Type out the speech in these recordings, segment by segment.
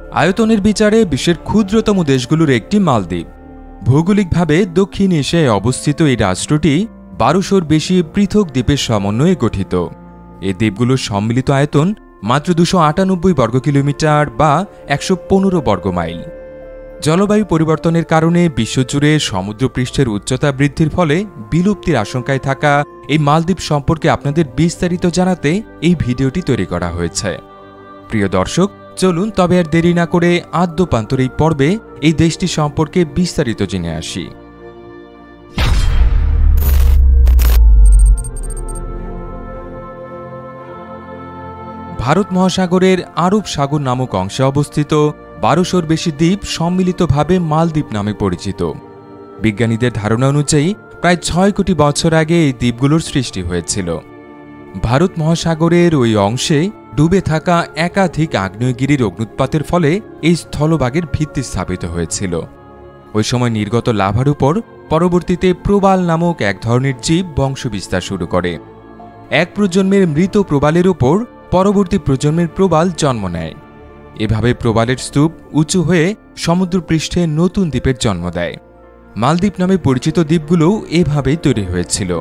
আয়তনের বিচারে বিশ্বের ক্ষুদ্রতম দেশগুলোর একটি মালদ্বীপ। ভৌগোলিকভাবে দক্ষিণ এশিয়ায় অবস্থিত এই রাষ্ট্রটি ১২০০-র বেশি পৃথক দ্বীপের সমন্বয়ে গঠিত। এই দ্বীপগুলোর সম্মিলিত আয়তন মাত্র ২৯৮ বর্গ কিলোমিটার বা ১১৫ বর্গ মাইল। জলবায়ু পরিবর্তনের কারণে বিশ্বজুড়ে সমুদ্রপৃষ্ঠের উচ্চতা বৃদ্ধির ফলে বিলুপ্তির আশঙ্কায় থাকা এই মালদ্বীপ সম্পর্কে আপনাদের বিস্তারিত জানাতে এই ভিডিওটি তৈরি করা হয়েছে। প্রিয় দর্শক, চলুন তবে আর দেরি না করে আদ্যপান্তর এই পর্বে এই দেশটি সম্পর্কে বিস্তারিত জেনে আসি। ভারত মহাসাগরের আরব সাগর নামক অংশে অবস্থিত ১২০০-র বেশি দ্বীপ সম্মিলিতভাবে মালদ্বীপ নামে পরিচিত। বিজ্ঞানীদের ধারণা অনুযায়ী প্রায় ৬ কোটি বছর আগে এই দ্বীপগুলোর সৃষ্টি হয়েছিল। ভারত মহাসাগরের ওই অংশে ডুবে থাকা একাধিক আগ্নেয়গিরির অগ্ন্যুৎপাতের ফলে এই স্থলভাগের ভিত্তি স্থাপিত হয়েছিল। ওই সময় নির্গত লাভার উপর পরবর্তীতে প্রবাল নামক এক ধরনের জীব বংশবিস্তার শুরু করে। এক প্রজন্মের মৃত প্রবালের উপর পরবর্তী প্রজন্মের প্রবাল জন্ম নেয়। এভাবে প্রবালের স্তূপ উঁচু হয়ে সমুদ্রপৃষ্ঠে নতুন দ্বীপের জন্ম দেয়। মালদ্বীপ নামে পরিচিত দ্বীপগুলোও এভাবেই তৈরি হয়েছিল।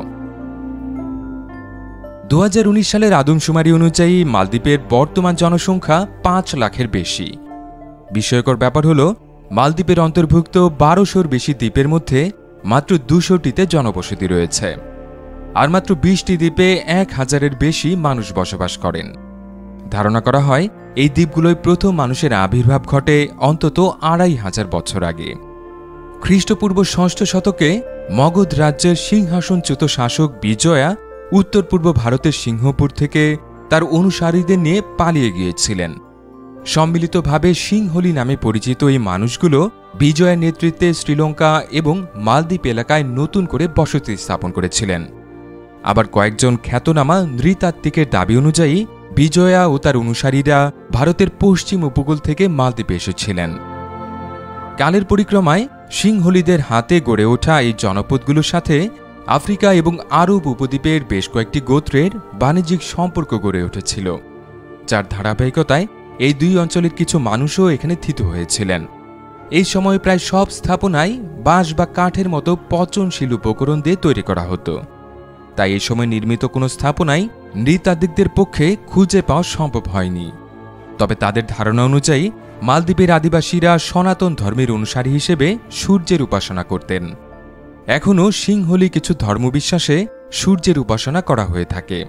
২০১৯ সালের আদমশুমারি অনুযায়ী মালদ্বীপের বর্তমান জনসংখ্যা ৫ লাখের বেশি। বিস্ময়কর ব্যাপার হল, মালদ্বীপের অন্তর্ভুক্ত ১২০০-র বেশি দ্বীপের মধ্যে মাত্র ২০০টিতে জনবসতি রয়েছে, আর মাত্র ২০টি দ্বীপে ১,০০০-এর বেশি মানুষ বসবাস করেন। ধারণা করা হয় এই দ্বীপগুলোয় প্রথম মানুষের আবির্ভাব ঘটে অন্তত ২৫০০ বছর আগে। খ্রিস্টপূর্ব ৬ষ্ঠ শতকে মগধ রাজ্যের সিংহাসনচ্যুত শাসক বিজয়া উত্তর পূর্ব ভারতের সিংহপুর থেকে তার অনুসারীদের নিয়ে পালিয়ে গিয়েছিলেন। সম্মিলিতভাবে সিংহলি নামে পরিচিত এই মানুষগুলো বিজয়ের নেতৃত্বে শ্রীলঙ্কা এবং মালদ্বীপ এলাকায় নতুন করে বসতি স্থাপন করেছিলেন। আবার কয়েকজন খ্যাতনামা নৃতাত্ত্বিকের দাবি অনুযায়ী বিজয়া ও তার অনুসারীরা ভারতের পশ্চিম উপকূল থেকে মালদ্বীপে এসেছিলেন। কালের পরিক্রমায় সিংহলিদের হাতে গড়ে ওঠা এই জনপদগুলোর সাথে আফ্রিকা এবং আরব উপদ্বীপের বেশ কয়েকটি গোত্রের বাণিজ্যিক সম্পর্ক গড়ে উঠেছিল, যার ধারাবাহিকতায় এই দুই অঞ্চলের কিছু মানুষও এখানে থিত হয়েছিলেন। এই সময় প্রায় সব স্থাপনাই বাঁশ বা কাঠের মতো পচনশীল উপকরণ দিয়ে তৈরি করা হতো। তাই এই সময় নির্মিত কোনো স্থাপনাই নৃতাত্ত্বিকদের পক্ষে খুঁজে পাওয়া সম্ভব হয়নি। তবে তাদের ধারণা অনুযায়ী মালদ্বীপের আদিবাসীরা সনাতন ধর্মের অনুসারী হিসেবে সূর্যের উপাসনা করতেন। এখনও সিংহলি কিছু ধর্মবিশ্বাসে সূর্যের উপাসনা করা হয়ে থাকে।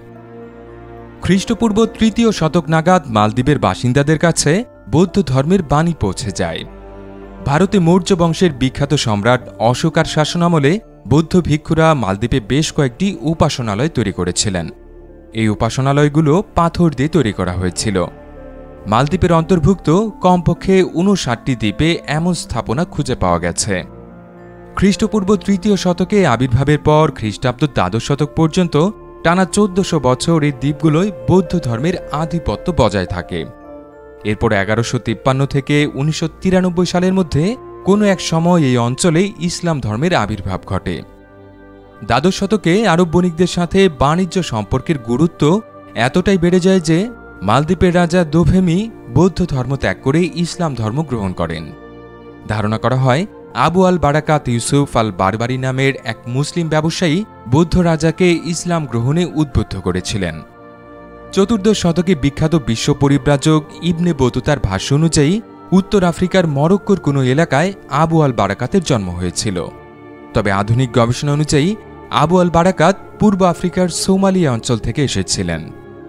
খ্রিস্টপূর্ব ৩য় শতক নাগাদ মালদ্বীপের বাসিন্দাদের কাছে বৌদ্ধ ধর্মের বাণী পৌঁছে যায়। ভারতে মৌর্য বংশের বিখ্যাত সম্রাট অশোকার শাসনামলে বৌদ্ধ ভিক্ষুরা মালদ্বীপে বেশ কয়েকটি উপাসনালয় তৈরি করেছিলেন। এই উপাসনালয়গুলো পাথর দিয়ে তৈরি করা হয়েছিল। মালদ্বীপের অন্তর্ভুক্ত কমপক্ষে ৫৯টি দ্বীপে এমন স্থাপনা খুঁজে পাওয়া গেছে। খ্রিস্টপূর্ব ৩য় শতকে আবির্ভাবের পর খ্রিস্টাব্দ দ্বাদশ শতক পর্যন্ত টানা ১৪০০ বছর এই দ্বীপগুলোয় বৌদ্ধ ধর্মের আধিপত্য বজায় থাকে। এরপর ১১৫৩ থেকে ১৯৯৩ সালের মধ্যে কোনো এক সময় এই অঞ্চলে ইসলাম ধর্মের আবির্ভাব ঘটে। দ্বাদশ শতকে আরব বণিকদের সাথে বাণিজ্য সম্পর্কের গুরুত্ব এতটাই বেড়ে যায় যে মালদ্বীপের রাজা দোভেমি বৌদ্ধ ধর্ম ত্যাগ করে ইসলাম ধর্ম গ্রহণ করেন। ধারণা করা হয় আবু আল বারাকাত ইউসুফ আল বারবারি নামের এক মুসলিম ব্যবসায়ী বৌদ্ধ রাজাকে ইসলাম গ্রহণে উদ্বুদ্ধ করেছিলেন। চতুর্দশ শতকে বিখ্যাত বিশ্ব পরিব্রাজক ইবনে বতুতার ভাষ্য অনুযায়ী উত্তর আফ্রিকার মরক্কোর কোনো এলাকায় আবু আল বারাকাতের জন্ম হয়েছিল। তবে আধুনিক গবেষণা অনুযায়ী আবু আল বারাকাত পূর্ব আফ্রিকার সোমালিয়া অঞ্চল থেকে এসেছিলেন।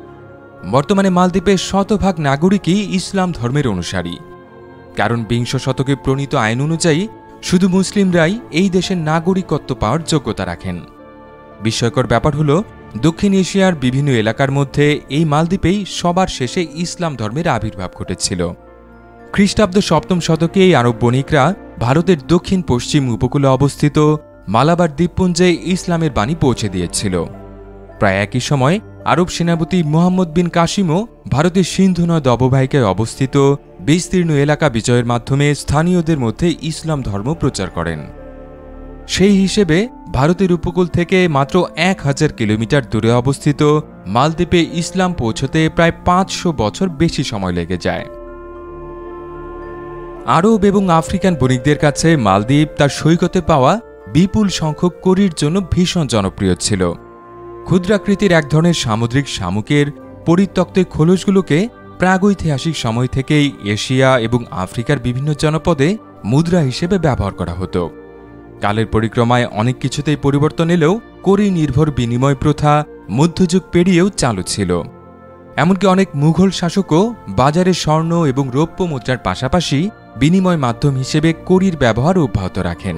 বর্তমানে মালদ্বীপের শতভাগ নাগরিকই ইসলাম ধর্মের অনুসারী, কারণ বিংশ শতকে প্রণীত আইন অনুযায়ী শুধু মুসলিমরাই এই দেশের নাগরিকত্ব পাওয়ার যোগ্যতা রাখেন। বিস্ময়কর ব্যাপার হল, দক্ষিণ এশিয়ার বিভিন্ন এলাকার মধ্যে এই মালদ্বীপেই সবার শেষে ইসলাম ধর্মের আবির্ভাব ঘটেছিল। খ্রিস্টাব্দ ৭ম শতকে এই আরব বণিকরা ভারতের দক্ষিণ পশ্চিম উপকূলে অবস্থিত মালাবার দ্বীপপুঞ্জে ইসলামের বাণী পৌঁছে দিয়েছিল। প্রায় একই সময় আরব সেনাপতি মুহাম্মদ বিন কাসিমও ভারতের সিন্ধু নদ অববাহিকায় অবস্থিত বিস্তীর্ণ এলাকা বিজয়ের মাধ্যমে স্থানীয়দের মধ্যে ইসলাম ধর্ম প্রচার করেন। সেই হিসেবে ভারতের উপকূল থেকে মাত্র ১,০০০ কিলোমিটার দূরে অবস্থিত মালদ্বীপে ইসলাম পৌঁছতে প্রায় ৫০০ বছর বেশি সময় লেগে যায়। আরব এবং আফ্রিকান বণিকদের কাছে মালদ্বীপ তার সৈকতে পাওয়া বিপুল সংখ্যক কড়ির জন্য ভীষণ জনপ্রিয় ছিল। ক্ষুদ্রাকৃতির এক ধরনের সামুদ্রিক শামুকের পরিত্যক্ত খোলসগুলোকে প্রাগৈতিহাসিক সময় থেকেই এশিয়া এবং আফ্রিকার বিভিন্ন জনপদে মুদ্রা হিসেবে ব্যবহার করা হতো। কালের পরিক্রমায় অনেক কিছুতেই পরিবর্তন এলেও কড়ি নির্ভর বিনিময় প্রথা মধ্যযুগ পেরিয়েও চালু ছিল। এমনকি অনেক মুঘল শাসকও বাজারে স্বর্ণ এবং রৌপ্য মুদ্রার পাশাপাশি বিনিময় মাধ্যম হিসেবে কড়ির ব্যবহার অব্যাহত রাখেন।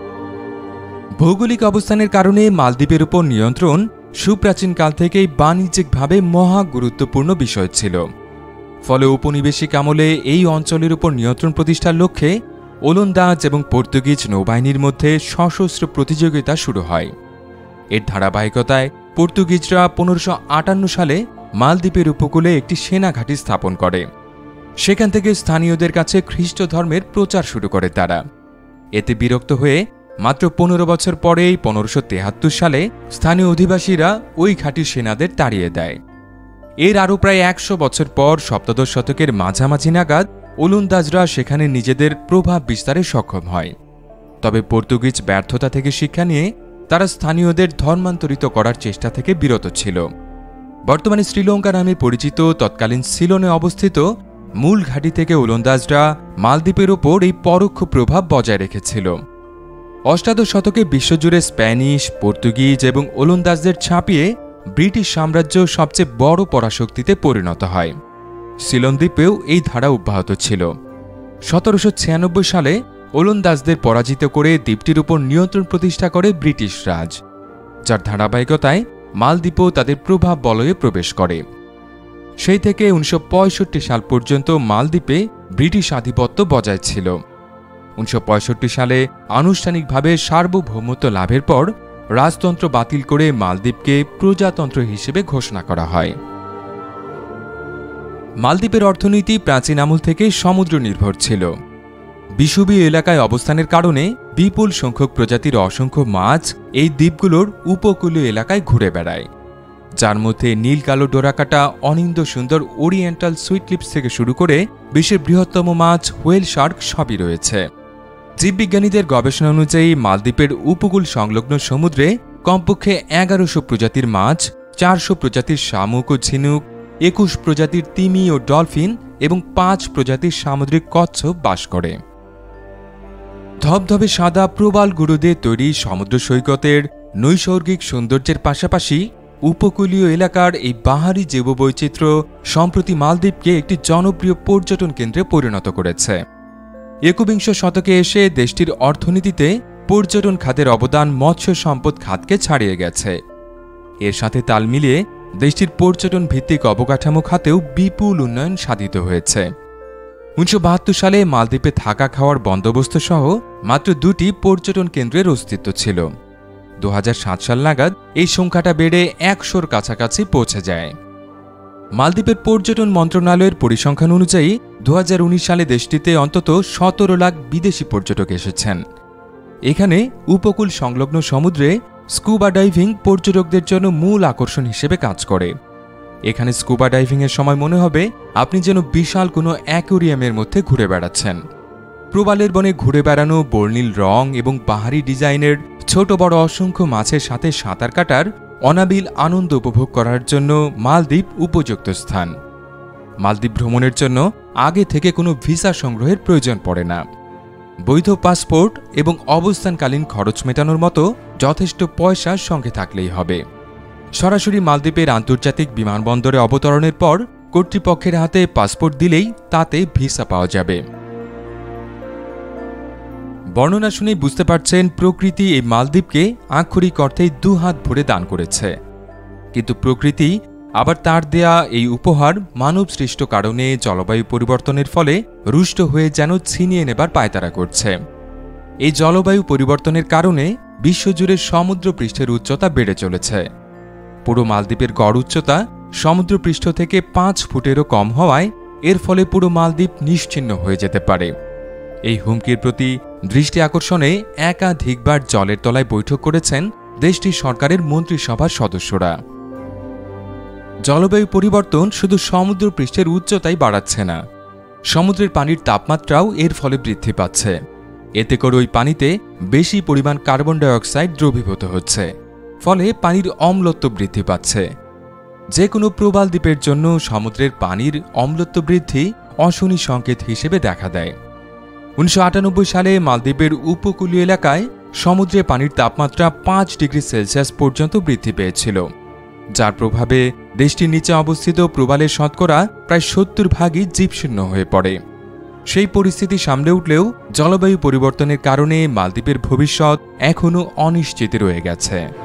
ভৌগোলিক অবস্থানের কারণে মালদ্বীপের উপর নিয়ন্ত্রণ সুপ্রাচীনকাল থেকেই বাণিজ্যিকভাবে মহা গুরুত্বপূর্ণ বিষয় ছিল। ফলে ঔপনিবেশিক আমলে এই অঞ্চলের উপর নিয়ন্ত্রণ প্রতিষ্ঠার লক্ষ্যে ওলন্দাজ এবং পর্তুগিজ নৌবাহিনীর মধ্যে সশস্ত্র প্রতিযোগিতা শুরু হয়। এর ধারাবাহিকতায় পর্তুগিজরা 1558 সালে মালদ্বীপের উপকূলে একটি সেনাঘাঁটি স্থাপন করে। সেখান থেকে স্থানীয়দের কাছে খ্রিস্ট ধর্মের প্রচার শুরু করে তারা। এতে বিরক্ত হয়ে মাত্র 15 বছর পরেই 1573 সালে স্থানীয় অধিবাসীরা ওই ঘাঁটির সেনাদের তাড়িয়ে দেয়। এর আরও প্রায় 100 বছর পর সপ্তদশ শতকের মাঝামাঝি নাগাদ ওলন্দাজরা সেখানে নিজেদের প্রভাব বিস্তারে সক্ষম হয়। তবে পর্তুগিজ ব্যর্থতা থেকে শিক্ষা নিয়ে তারা স্থানীয়দের ধর্মান্তরিত করার চেষ্টা থেকে বিরত ছিল। বর্তমানে শ্রীলঙ্কা নামে পরিচিত তৎকালীন সিলনে অবস্থিত মূল ঘাঁটি থেকে ওলন্দাজরা মালদ্বীপের ওপর এই পরোক্ষ প্রভাব বজায় রেখেছিল। অষ্টাদশ শতকে বিশ্বজুড়ে স্প্যানিশ, পর্তুগিজ এবং ওলন্দাজদের ছাপিয়ে ব্রিটিশ সাম্রাজ্য সবচেয়ে বড় পরাশক্তিতে পরিণত হয়। সিলন দ্বীপেও এই ধারা অব্যাহত ছিল। 1796 সালে ওলন্দাজদের পরাজিত করে দ্বীপটির উপর নিয়ন্ত্রণ প্রতিষ্ঠা করে ব্রিটিশ রাজ, যার ধারাবাহিকতায় মালদ্বীপও তাদের প্রভাব বলয়ে প্রবেশ করে। সেই থেকে 1965 সাল পর্যন্ত মালদ্বীপে ব্রিটিশ আধিপত্য বজায় ছিল। 1965 সালে আনুষ্ঠানিকভাবে সার্বভৌমত্ব লাভের পর রাজতন্ত্র বাতিল করে মালদ্বীপকে প্রজাতন্ত্র হিসেবে ঘোষণা করা হয়। মালদ্বীপের অর্থনীতি প্রাচীন আমল থেকে সমুদ্র নির্ভর ছিল। বিষুবীয় এলাকায় অবস্থানের কারণে বিপুল সংখ্যক প্রজাতির অসংখ্য মাছ এই দ্বীপগুলোর উপকূলীয় এলাকায় ঘুরে বেড়ায়, যার মধ্যে নীল কালো ডোরাকাটা অনিন্দ্য সুন্দর ওরিয়েন্টাল সুইটলিপস থেকে শুরু করে বিশ্বের বৃহত্তম মাছ হোয়েল শার্ক সবই রয়েছে। জীববিজ্ঞানীদের গবেষণা অনুযায়ী মালদ্বীপের উপকূল সংলগ্ন সমুদ্রে কমপক্ষে 1100 প্রজাতির মাছ, 400 প্রজাতির শামুক ও ঝিনুক, 21 প্রজাতির তিমি ও ডলফিন এবং 5 প্রজাতির সামুদ্রিক কচ্ছপ বাস করে। ধবধবে সাদা প্রবাল গুঁড়ো দিয়ে তৈরি সমুদ্র সৈকতের নৈসর্গিক সৌন্দর্যের পাশাপাশি উপকূলীয় এলাকার এই বাহারি জীববৈচিত্র্য সম্প্রতি মালদ্বীপকে একটি জনপ্রিয় পর্যটন কেন্দ্রে পরিণত করেছে। 21 শতকে এসে দেশটির অর্থনীতিতে পর্যটন খাতের অবদান মৎস্য সম্পদ খাতকে ছাড়িয়ে গেছে। এর সাথে তাল মিলিয়ে দেশটির পর্যটন ভিত্তিক অবকাঠামো খাতেও বিপুল উন্নয়ন সাধিত হয়েছে। 1972 সালে মালদ্বীপে থাকা খাওয়ার বন্দোবস্ত সহ মাত্র 2টি পর্যটন কেন্দ্রের অস্তিত্ব ছিল। 2007 সাল নাগাদ এই সংখ্যাটা বেড়ে 100-র কাছাকাছি পৌঁছে যায়। মালদ্বীপের পর্যটন মন্ত্রণালয়ের পরিসংখ্যান অনুযায়ী 2019 সালে দেশটিতে অন্তত 17 লাখ বিদেশি পর্যটক এসেছেন। এখানে উপকূল সংলগ্ন সমুদ্রে স্কুবা ডাইভিং পর্যটকদের জন্য মূল আকর্ষণ হিসেবে কাজ করে। এখানে স্কুবা ডাইভিংয়ের সময় মনে হবে আপনি যেন বিশাল কোনো অ্যাকোরিয়ামের মধ্যে ঘুরে বেড়াচ্ছেন। প্রবালের বনে ঘুরে বেড়ানো, বর্ণিল রং এবং পাহাড়ি ডিজাইনের ছোট বড় অসংখ্য মাছের সাথে সাঁতার কাটার অনাবিল আনন্দ উপভোগ করার জন্য মালদ্বীপ উপযুক্ত স্থান। মালদ্বীপ ভ্রমণের জন্য আগে থেকে কোনো ভিসা সংগ্রহের প্রয়োজন পড়ে না। বৈধ পাসপোর্ট এবং অবস্থানকালীন খরচ মেটানোর মতো যথেষ্ট পয়সা সঙ্গে থাকলেই হবে। সরাসরি মালদ্বীপের আন্তর্জাতিক বিমানবন্দরে অবতরণের পর কর্তৃপক্ষের হাতে পাসপোর্ট দিলেই তাতে ভিসা পাওয়া যাবে। বর্ণনা শুনে বুঝতে পারছেন প্রকৃতি এই মালদ্বীপকে আক্ষরিক অর্থেই 2 হাত ভরে দান করেছে। কিন্তু প্রকৃতি আবার তার দেয়া এই উপহার মানব সৃষ্ট কারণে জলবায়ু পরিবর্তনের ফলে রুষ্ট হয়ে যেন ছিনিয়ে নেবার পায়তারা করছে। এই জলবায়ু পরিবর্তনের কারণে বিশ্বজুড়ে সমুদ্রপৃষ্ঠের উচ্চতা বেড়ে চলেছে। পুরো মালদ্বীপের গড় উচ্চতা সমুদ্রপৃষ্ঠ থেকে 5 ফুটেরও কম হওয়ায় এর ফলে পুরো মালদ্বীপ নিশ্চিহ্ন হয়ে যেতে পারে। এই হুমকির প্রতি দৃষ্টি আকর্ষণে একাধিকবার জলের তলায় বৈঠক করেছেন দেশটির সরকারের মন্ত্রিসভার সদস্যরা। জলবায়ু পরিবর্তন শুধু সমুদ্রপৃষ্ঠের উচ্চতাই বাড়াচ্ছে না, সমুদ্রের পানির তাপমাত্রাও এর ফলে বৃদ্ধি পাচ্ছে। এতে করে ওই পানিতে বেশি পরিমাণ কার্বন ডাইঅক্সাইড দ্রবীভূত হচ্ছে, ফলে পানির অম্লত্ব বৃদ্ধি পাচ্ছে। যে কোনো প্রবাল দ্বীপের জন্য সমুদ্রের পানির অম্লত্ব বৃদ্ধি অশনি সংকেত হিসেবে দেখা দেয়। 1998 সালে মালদ্বীপের উপকূলীয় এলাকায় সমুদ্রে পানির তাপমাত্রা 5 ডিগ্রি সেলসিয়াস পর্যন্ত বৃদ্ধি পেয়েছিল, যার প্রভাবে দেশটির নিচে অবস্থিত প্রবালের শতকরা প্রায় 70% জীবশূন্য হয়ে পড়ে। সেই পরিস্থিতি সামলে উঠলেও জলবায়ু পরিবর্তনের কারণে মালদ্বীপের ভবিষ্যৎ এখনও অনিশ্চিত রয়ে গেছে।